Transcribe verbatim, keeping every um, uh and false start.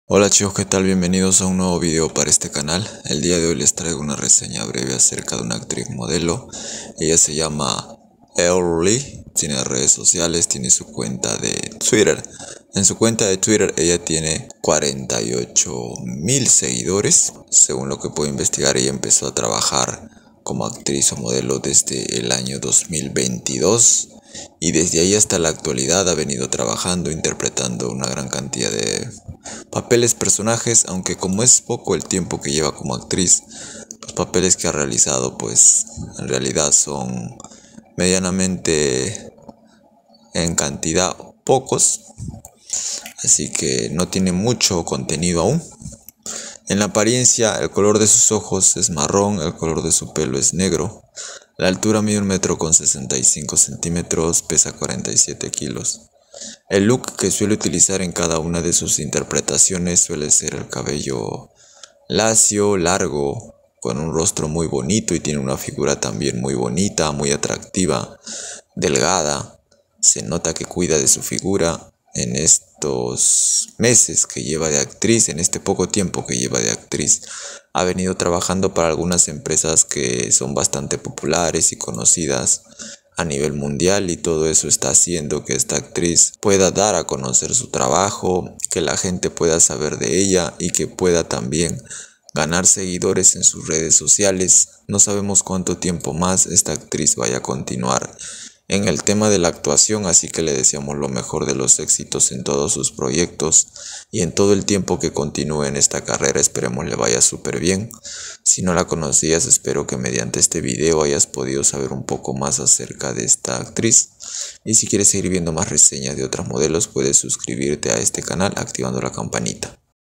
Hola chicos, ¿qué tal? Bienvenidos a un nuevo video para este canal. El día de hoy les traigo una reseña breve acerca de una actriz modelo. Ella se llama Early, tiene redes sociales, tiene su cuenta de Twitter. En su cuenta de Twitter ella tiene cuarenta y ocho mil seguidores. Según lo que puedo investigar, ella empezó a trabajar como actriz o modelo desde el año dos mil veintidós. Y desde ahí hasta la actualidad ha venido trabajando, interpretando una gran cantidad de papeles, personajes, aunque como es poco el tiempo que lleva como actriz, los papeles que ha realizado pues en realidad son medianamente en cantidad pocos, así que no tiene mucho contenido aún. En la apariencia, el color de sus ojos es marrón, el color de su pelo es negro. La altura mide un metro con sesenta y cinco centímetros, pesa cuarenta y siete kilos. El look que suele utilizar en cada una de sus interpretaciones suele ser el cabello lacio, largo, con un rostro muy bonito y tiene una figura también muy bonita, muy atractiva, delgada. Se nota que cuida de su figura en estos meses que lleva de actriz, en este poco tiempo que lleva de actriz. Ha venido trabajando para algunas empresas que son bastante populares y conocidas a nivel mundial, y todo eso está haciendo que esta actriz pueda dar a conocer su trabajo, que la gente pueda saber de ella y que pueda también ganar seguidores en sus redes sociales. No sabemos cuánto tiempo más esta actriz vaya a continuar en el tema de la actuación, así que le deseamos lo mejor de los éxitos en todos sus proyectos y en todo el tiempo que continúe en esta carrera. Esperemos le vaya súper bien. Si no la conocías, espero que mediante este video hayas podido saber un poco más acerca de esta actriz. Y si quieres seguir viendo más reseñas de otros modelos, puedes suscribirte a este canal activando la campanita.